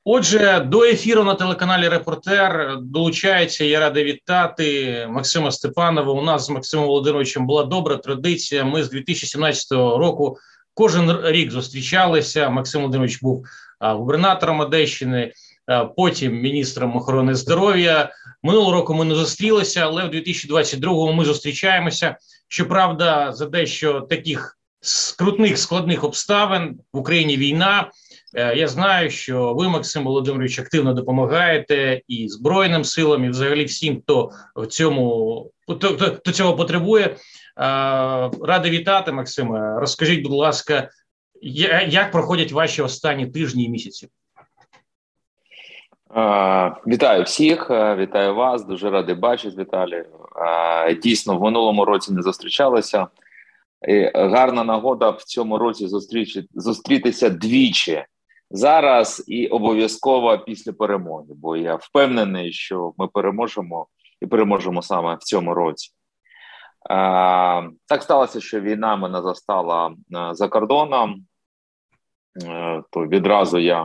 Отже, до ефіру на телеканалі «Репортер» долучається, я радий вітати Максима Степанова. У нас з Максимом Володимировичем була добра традиція. Ми з 2017 року кожен рік зустрічалися. Максим Володимирович був губернатором Одещини, потім міністром охорони здоров'я. Минулого року ми не зустрілися, але в 2022 ми зустрічаємося. Щоправда, за дещо таких скрутних, складних обставин в Україні війна. Я знаю, що ви, Максим Володимирович, активно допомагаєте і Збройним силам, і взагалі всім, хто цього потребує. Радий вітати, Максиме. Розкажіть, будь ласка, як проходять ваші останні тижні і місяці? Вітаю всіх, вітаю вас, дуже радий бачити, Віталій. Дійсно, в минулому році не зустрічалися. Гарна нагода в цьому році зустрітися двічі. Зараз і обов'язково після перемоги, бо я впевнений, що ми переможемо і переможемо саме в цьому році. Так сталося, що війна мене застала за кордоном, то відразу я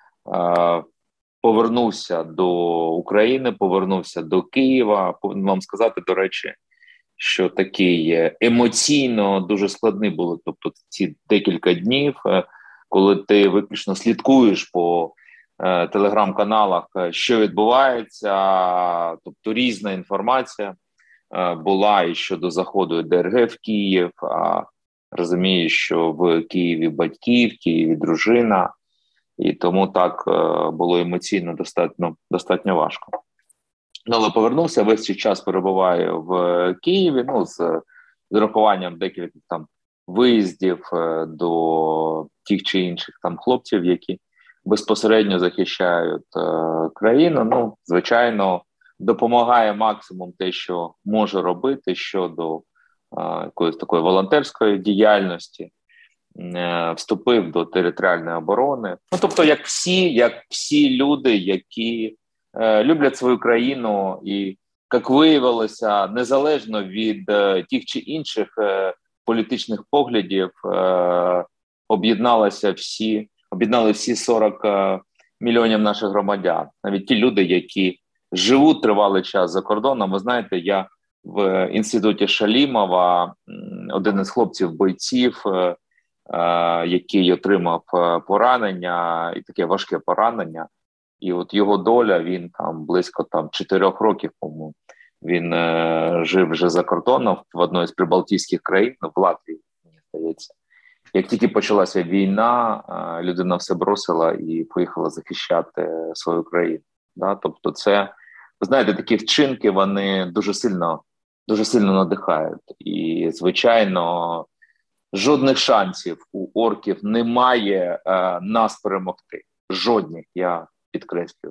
повернувся до України, повернувся до Києва. Повинен вам сказати, до речі, що такий емоційно дуже складний були, тобто ці декілька днів, коли ти виключно слідкуєш по телеграм-каналах, що відбувається, тобто різна інформація була і щодо заходу ДРГ в Київ, розумієш, що в Києві батьки, в Києві дружина, і тому так було емоційно достатньо важко. Але повернувся, весь цей час перебуваю в Києві, з урахуванням декількох там виїздів до тих чи інших там хлопців, які безпосередньо захищають країну. Звичайно, допомагає максимум те, що може робити щодо якоїсь такої волонтерської діяльності, вступив до територіальної оборони. Тобто, як всі люди, які люблять свою країну і, як виявилося, незалежно від тих чи інших політичних поглядів, об'єднали всі 40 мільйонів наших громадян. Навіть ті люди, які живуть тривалий час за кордоном. Ви знаєте, я в інституті Шалімова, один із хлопців-бойців, який отримав поранення, і таке важке поранення, і от його доля, він там близько 4 років, по-моєму, він жив вже за кордоном в одній з прибалтійських країн, в Латвії, мені здається. Як тільки почалася війна, людина все бросила і поїхала захищати свою країну. Тобто це, ви знаєте, такі вчинки, вони дуже сильно надихають. І, звичайно, жодних шансів у орків немає нас перемогти. Жодних, я підкреслюю.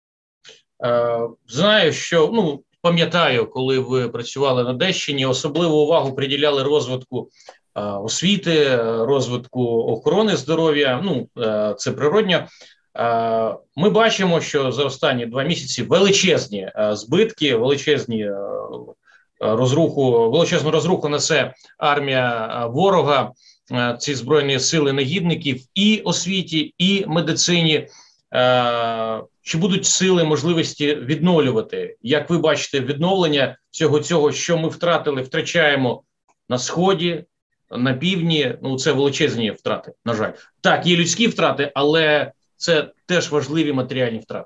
Знаю, що, пам'ятаю, коли ви працювали на Одещині, особливу увагу приділяли розвитку освіти, розвитку охорони здоров'я, це природньо. Ми бачимо, що за останні 2 місяці величезні збитки, величезну розруху несе армія ворога, ці збройні сили негідників і освіті, і медицині. Чи будуть сили, можливості відновлювати? Як ви бачите, відновлення всього цього, що ми втрачаємо на Сході, на Півдні, це величезні втрати, на жаль. Так, є людські втрати, але це теж важливі матеріальні втрати.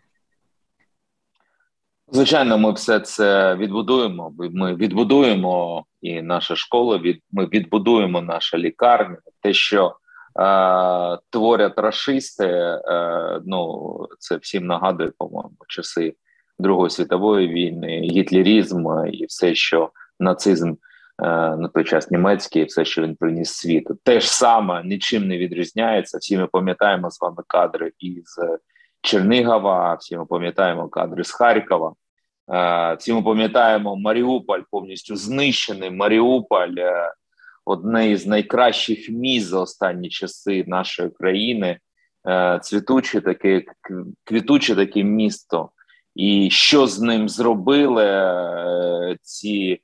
Звичайно, ми все це відбудуємо. Ми відбудуємо і наша школа, ми відбудуємо наша лікарня. Те, що творять рашисти, це всім нагадує, по-моєму, часи Другої світової війни, гітлерізм і все, що нацизм на той час німецький, все, що він приніс світу. Те ж саме, нічим не відрізняється. Всі ми пам'ятаємо з вами кадри із Чернігова, всі ми пам'ятаємо кадри з Харкова, всі ми пам'ятаємо Маріуполь, повністю знищений Маріуполь, одне із найкращих міст за останні часи нашої країни, квітуче таке місто. І що з ним зробили ці,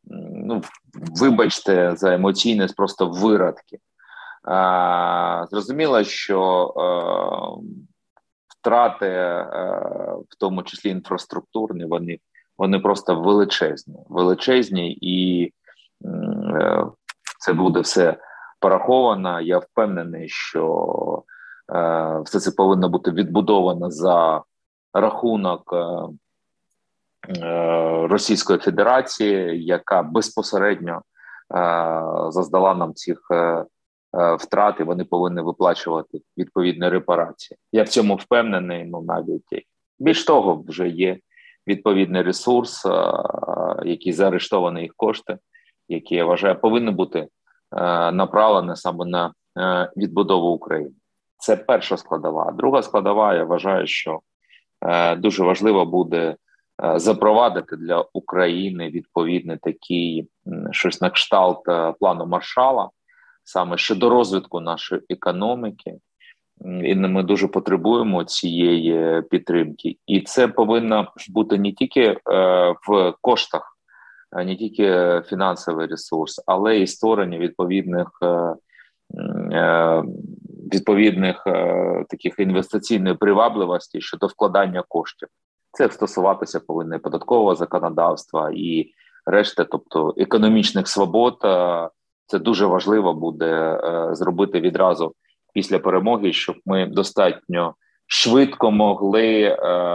вибачте за емоційність, просто виродки. Зрозуміло, що втрати, в тому числі інфраструктурні, вони просто величезні, і це буде все пораховано. Я впевнений, що все це повинно бути відбудовано за рахунок Російської Федерації, яка безпосередньо заздала нам цих втрат, і вони повинні виплачувати відповідні репарації. Я в цьому впевнений, навіть більш того, вже є відповідний ресурс, який заарештовані їх кошти, які, я вважаю, повинні бути направлені саме на відбудову України. Це перша складова. Друга складова, я вважаю, що дуже важливо буде запровадити для України відповідний такий щось на кшталт плану Маршалла, саме щодо розвитку нашої економіки. І ми дуже потребуємо цієї підтримки. І це повинно бути не тільки в коштах, не тільки фінансовий ресурс, але і створення відповідних таких інвестиційної привабливості щодо вкладання коштів. Це стосуватися повинно і податкового законодавства, і решти, тобто економічних свобод. Це дуже важливо буде зробити відразу після перемоги, щоб ми достатньо швидко могли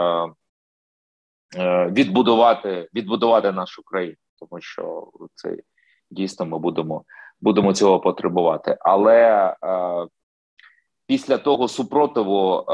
відбудувати нашу країну, тому що це дійсно ми будемо цього потребувати. Але після того супротиву,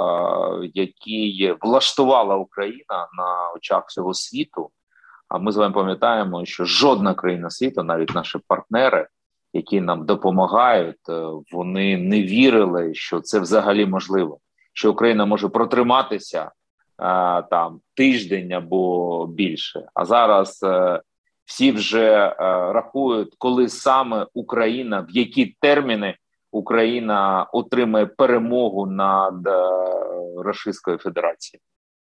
який влаштувала Україна на очах всього світу, а ми з вами пам'ятаємо, що жодна країна світу, навіть наші партнери, які нам допомагають, вони не вірили, що це взагалі можливо, що Україна може протриматися там тиждень або більше. А зараз всі вже рахують, коли саме Україна, в які терміни Україна отримає перемогу над Російською Федерацією.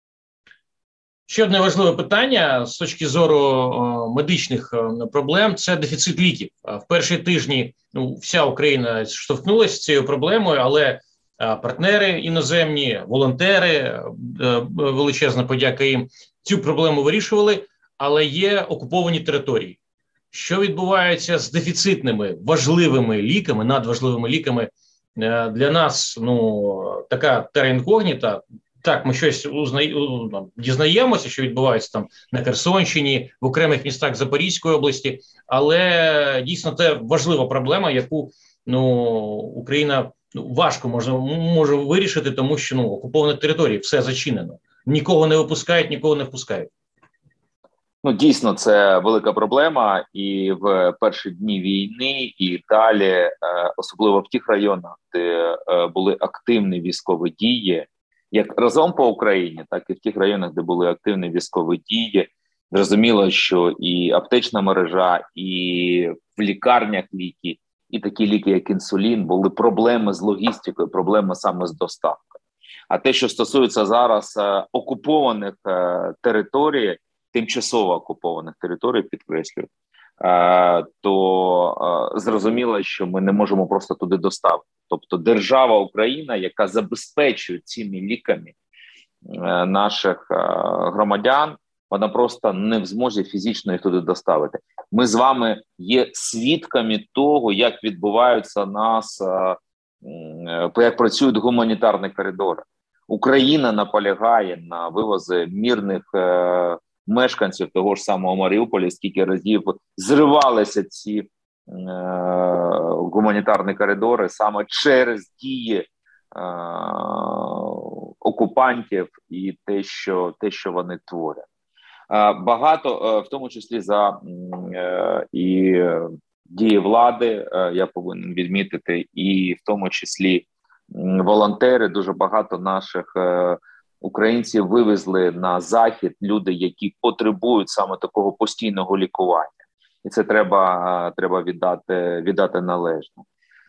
Ще одне важливе питання з точки зору медичних проблем – це дефіцит ліків. В перші тижні вся Україна штовхнулася з цією проблемою, але партнери іноземні, волонтери, величезна подяка їм, цю проблему вирішували, але є окуповані території. Що відбувається з дефіцитними важливими ліками, надважливими ліками? Для нас така терра інкогніта. Так, ми щось дізнаємося, що відбувається там на Херсонщині, в окремих містах Запорізької області, але дійсно це важлива проблема, яку Україна важко може вирішити, тому що окуповані території, все зачинено. Нікого не випускають, нікого не впускають. Дійсно, це велика проблема, і в перші дні війни, і далі, особливо в тих районах, де були активні військові дії, як разом по Україні, так і в тих районах, де були активні військові дії. Зрозуміло, що і аптечна мережа, і в лікарнях ліки, і такі ліки, як інсулін, були проблеми з логістикою, проблеми саме з доставкою. А те, що стосується зараз окупованих територій, тимчасово окупованих територій, підкреслюю, то зрозуміло, що ми не можемо просто туди доставити. Тобто держава Україна, яка забезпечує цими ліками наших громадян, вона просто не в змозі фізично їх туди доставити. Ми з вами є свідками того, як відбуваються як працюють гуманітарні коридори. Україна наполягає на вивози мирних мешканців того ж самого Маріуполя, скільки разів зривалися ці гуманітарні коридори саме через дії окупантів і те, що вони творять. Багато, в тому числі за і дії влади, я повинен відмітити, і в тому числі волонтери, дуже багато наших українців вивезли на захід люди, які потребують саме такого постійного лікування. І це треба віддати належно.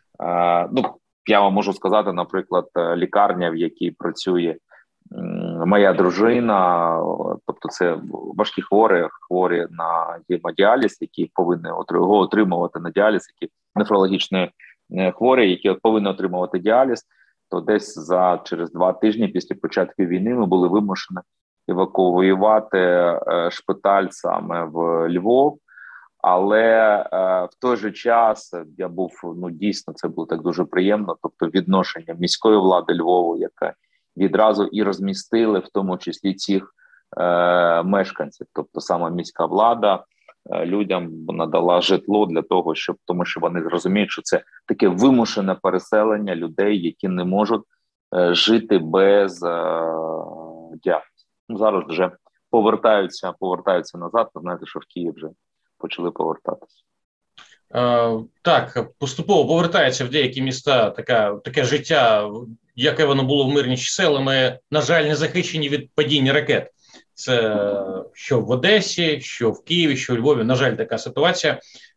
Я вам можу сказати, наприклад, лікарня, в якій працює моя дружина, тобто це важкі хворі на гемодіаліз, які повинні отримувати на діаліз, які нефрологічні хворі, які повинні отримувати діаліз. то десь через 2 тижні після початку війни ми були вимушені евакуювати шпиталь саме в Львов. Але в той же час я був, дійсно, це було так дуже приємно, тобто відношення міської влади Львову, яка відразу і розмістили, в тому числі цих мешканців. Тобто саме міська влада людям надала житло для того, тому що вони розуміють, що це таке вимушене переселення людей, які не можуть жити без діагнозу. Зараз вже повертаються назад, ви знаєте, що в Київ вже почали повертатися. Так, поступово повертається в деякі міста таке життя, яке воно було в мирні часи, але ми, на жаль, не захищені від падіння ракет. Це що в Одесі, що в Києві, що у Львові, на жаль, така ситуація.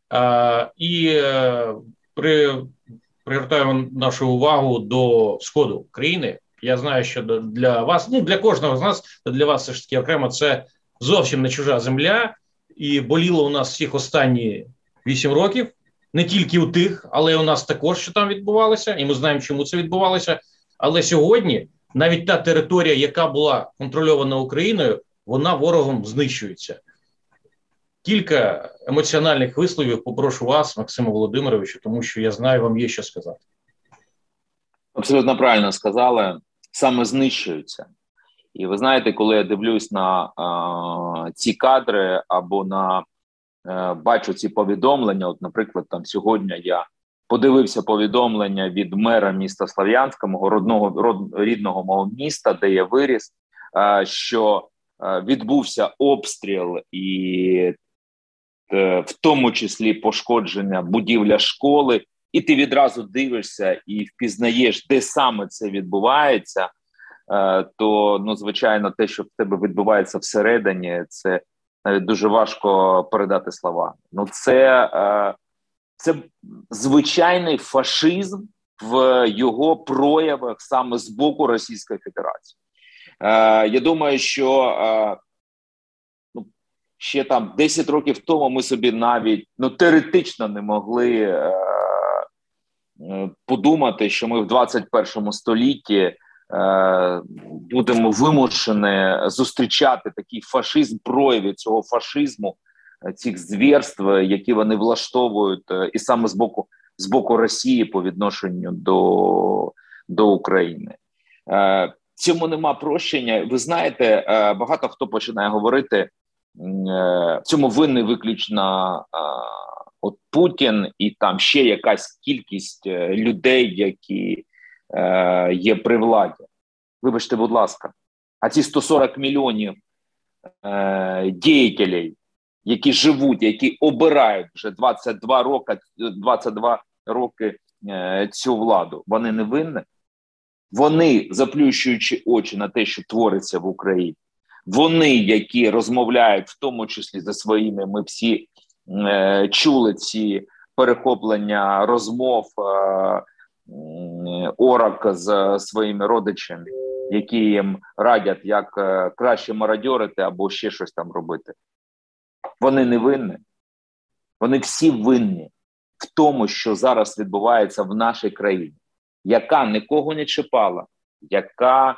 Привертаємо нашу увагу до сходу країни. Я знаю, що для вас, для кожного з нас, для вас все ж таки окремо, це зовсім не чужа земля. І боліло у нас всіх останні 8 років, не тільки у тих, але й у нас також, що там відбувалося, і ми знаємо, чому це відбувалося. Але сьогодні навіть та територія, яка була контрольована Україною, вона ворогом знищується. Кілька емоціональних висловів попрошу вас, Максиме Володимировичу, тому що я знаю, вам є що сказати. Абсолютно правильно сказали, саме знищуються. І ви знаєте, коли я дивлюсь на ці кадри або бачу ці повідомлення, от, наприклад, там сьогодні я подивився повідомлення від мера міста Слов'янська, мого рідного мого міста, де я виріс, що відбувся обстріл і в тому числі пошкодження будівля школи, і ти відразу дивишся і впізнаєш, де саме це відбувається, то, звичайно, те, що в тебе відбувається всередині, це навіть дуже важко передати слова. Це звичайний фашизм в його проявах саме з боку Російської Федерації. Я думаю, що ще там 10 років тому ми собі навіть теоретично не могли подумати, що ми в 21 столітті будемо вимушені зустрічати такий фашизм, прояви цього фашизму, цих звірств, які вони влаштовують, і саме з боку Росії по відношенню до України. Цьому нема прощення. Ви знаєте, багато хто починає говорити, в цьому винний виключно Путін і там ще якась кількість людей, які є при владі. Вибачте, будь ласка, а ці 140 мільйонів діятелів, які живуть, які обирають вже 22 роки цю владу, вони не винні? Вони, заплющуючи очі на те, що твориться в Україні, вони, які розмовляють, в тому числі за своїми, ми всі чули ці перехоплення розмов орок з своїми родичами, які їм радять, як краще мародьорити або ще щось там робити. Вони не винні. Вони всі винні в тому, що зараз відбувається в нашій країні, яка нікого не чіпала, яка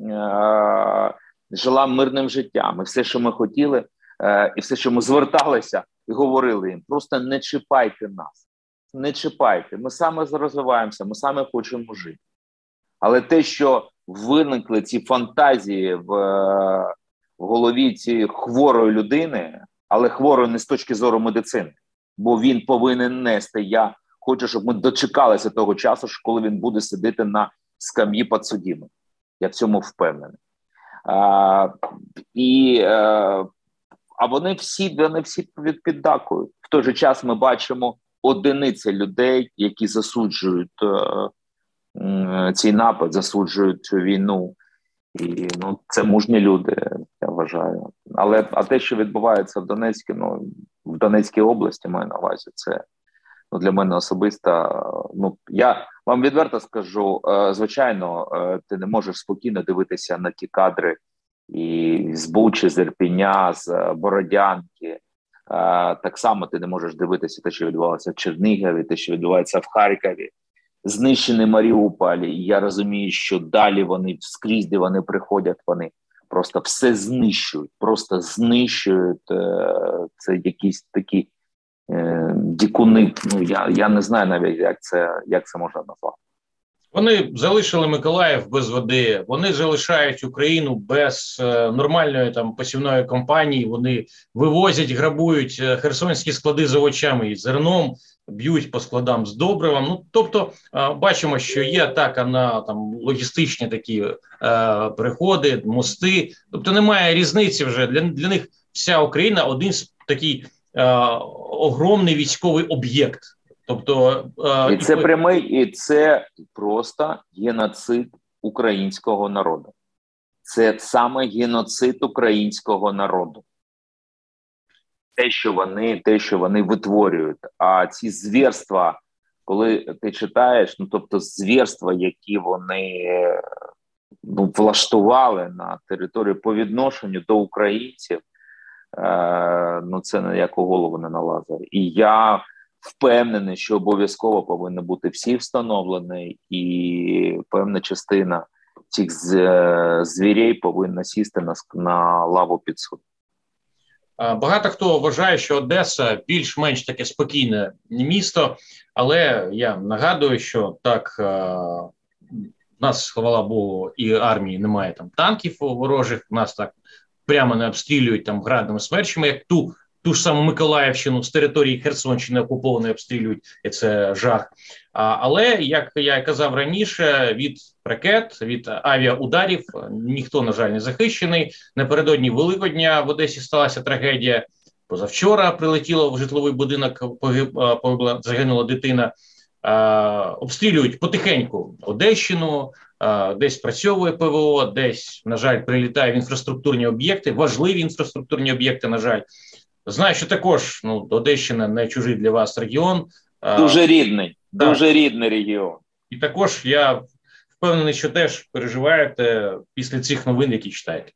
жила мирним життям. І все, що ми хотіли, і все, що ми зверталися і говорили їм, просто не чіпайте нас, не чіпайте. Ми саме розвиваємося, ми саме хочемо жити. Але те, що виникли ці фантазії в голові цієї хворої людини, але хворої не з точки зору медицини, бо він повинен нести. Я хочу, щоб ми дочекалися того часу, коли він буде сидіти на скам'ї підсудимих. Я в цьому впевнений. А вони всі піддакують. В той же час ми бачимо одиниці людей, які засуджують цей напад, засуджують цю війну. І це мужні люди, я вважаю. А те, що відбувається в Донецькій області, маю на увазі, це для мене особисто. Я вам відверто скажу, звичайно, ти не можеш спокійно дивитися на ті кадри і з Бучі, з Ірпеня, з Бородянки. Так само ти не можеш дивитися те, що відбувається в Чернігові, те, що відбувається в Харкові. знищений Маріуполь. І я розумію, що далі вони, скрізь, де вони приходять, вони просто все знищують, просто знищують. Це якісь такі дикуни. Ну, я не знаю навіть, як це можна назвати. Вони залишили Миколаїв без води, вони залишають Україну без нормальної там посівної кампанії, вони вивозять, грабують херсонські склади з овочами і зерном, б'ють по складам з добривом. Ну, тобто, бачимо, що є атака на там логістичні такі переходи, мости. Тобто немає різниці вже. Для них вся Україна один такий огромний військовий об'єкт. Тобто, і це прямий, і це просто геноцид українського народу. Це саме геноцид українського народу. Те, що вони витворюють. А ці звірства, коли ти читаєш, ну тобто звірства, які вони влаштували на території по відношенню до українців, ну це ніяку голову не налазить. І я впевнений, що обов'язково повинні бути всі встановлені, і певна частина цих звірей повинна сісти на лаву підсуду. Багато хто вважає, що Одеса більш-менш таке спокійне місто, але я нагадую, що так, в нас, хвала Богу, і армії немає там танків ворожих, нас так прямо не обстрілюють там градами, смерчами, як ту ж саму Миколаївщину з території Херсонщини окупованої обстрілюють, і це жах. Але, як я казав раніше, від ракет, від авіаударів ніхто, на жаль, не захищений. Напередодні Великодня в Одесі сталася трагедія. Позавчора прилетіло в житловий будинок, загинула дитина. Обстрілюють потихеньку Одещину, десь працьовує ПВО, десь, на жаль, прилітає в інфраструктурні об'єкти, важливі інфраструктурні об'єкти, на жаль. Знаю, що також Одещина не чужий для вас регіон. Дуже рідний, дуже рідний регіон. І також я впевнений, що теж переживаєте після цих новин, які читаєте.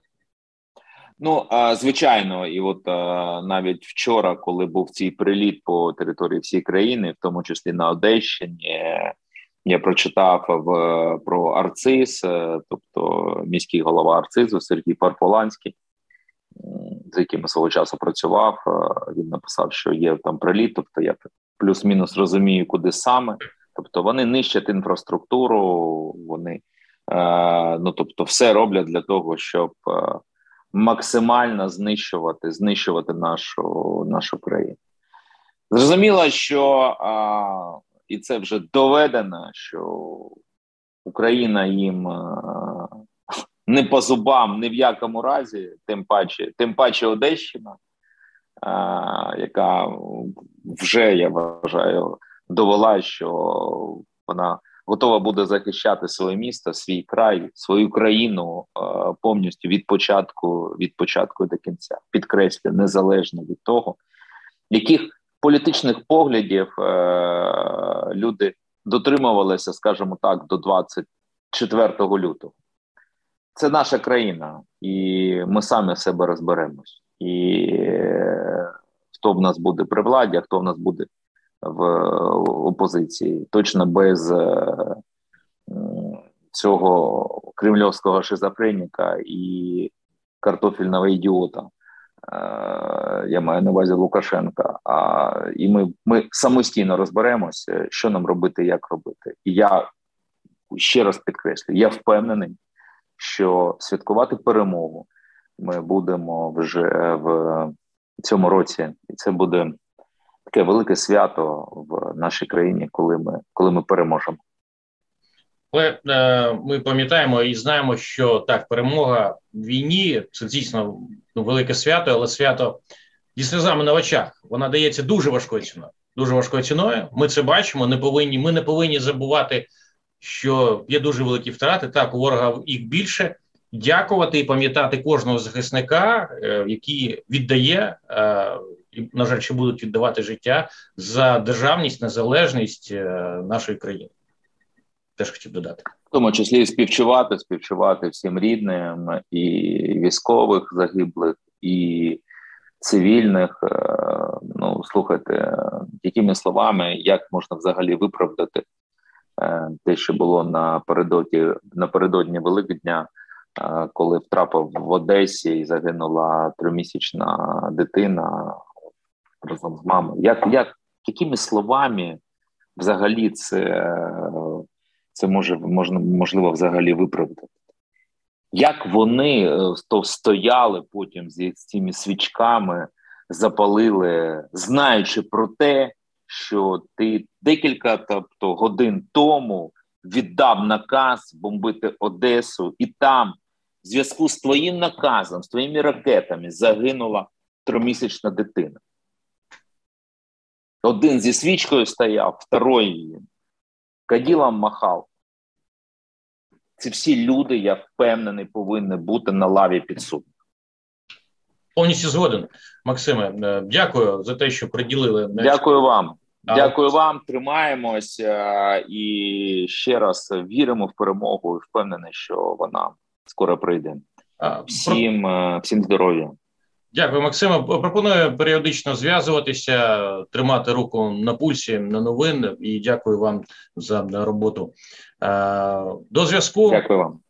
Ну, звичайно, і от навіть вчора, коли був цей приліт по території всієї країни, в тому числі на Одещині, я прочитав про Арциз, тобто міський голова Арцизу Сергій Парполанський, з яким свого часу працював. Він написав, що є там приліт, тобто я плюс-мінус розумію, куди саме. Тобто вони нищать інфраструктуру, вони тобто все роблять для того, щоб максимально знищувати нашу країну. Зрозуміло, що і це вже доведено, що Україна їм не по зубам ні в якому разі, тим паче Одещина, яка вже, я вважаю, довела, що вона готова буде захищати своє місто, свій край, свою країну повністю від початку до кінця. Підкреслю, незалежно від того, яких політичних поглядів люди дотримувалися, скажімо так, до 24 лютого. Це наша країна, і ми самі в себе розберемось. І хто в нас буде при владі, а хто в нас буде в опозиції. Точно без цього кремлівського шизофреніка і картофельного ідіота. Я маю на увазі Лукашенка. І ми самостійно розберемося, що нам робити, як робити. І я ще раз підкреслю, я впевнений, що святкувати перемогу ми будемо вже в цьому році. І це буде таке велике свято в нашій країні, коли ми переможемо. Але ми пам'ятаємо і знаємо, що так, перемога в війні – це дійсно велике свято, але свято зі сльозами на очах. Вона дається дуже важкою ціною. Дуже важкою ціною. Ми це бачимо, ми не повинні забувати, що є дуже великі втрати. Так, у ворога їх більше. Дякувати і пам'ятати кожного захисника, який віддає, і, на жаль, ще будуть віддавати життя за державність, незалежність нашої країни. Теж хотів додати. В тому числі і співчувати всім рідним, і військових загиблих, і цивільних. Ну, слухайте, якими словами, як можна взагалі виправдати те, що було напередодні Великодня, коли втрапив в Одесі і загинула 3-місячна дитина разом з мамою. Якими словами взагалі це можливо взагалі виправдати? Як вони стояли потім з цими свічками, запалили, знаючи про те, що ти декілька годин тому віддав наказ бомбити Одесу, і там, в зв'язку з твоїм наказом, з твоїми ракетами, загинула 3-місячна дитина. Один зі свічкою стояв, второй каділом махав. Ці всі люди, я впевнений, повинні бути на лаві підсудних. Повністю згоден, Максиме. Дякую за те, що приділили. Дякую вам. Дякую вам, тримаємося і ще раз віримо в перемогу і впевнений, що вона скоро прийде. Всім здоров'я. Дякую, Максиме. Пропоную періодично зв'язуватися, тримати руку на пульсі, на новин, і дякую вам за роботу. До зв'язку. Дякую вам.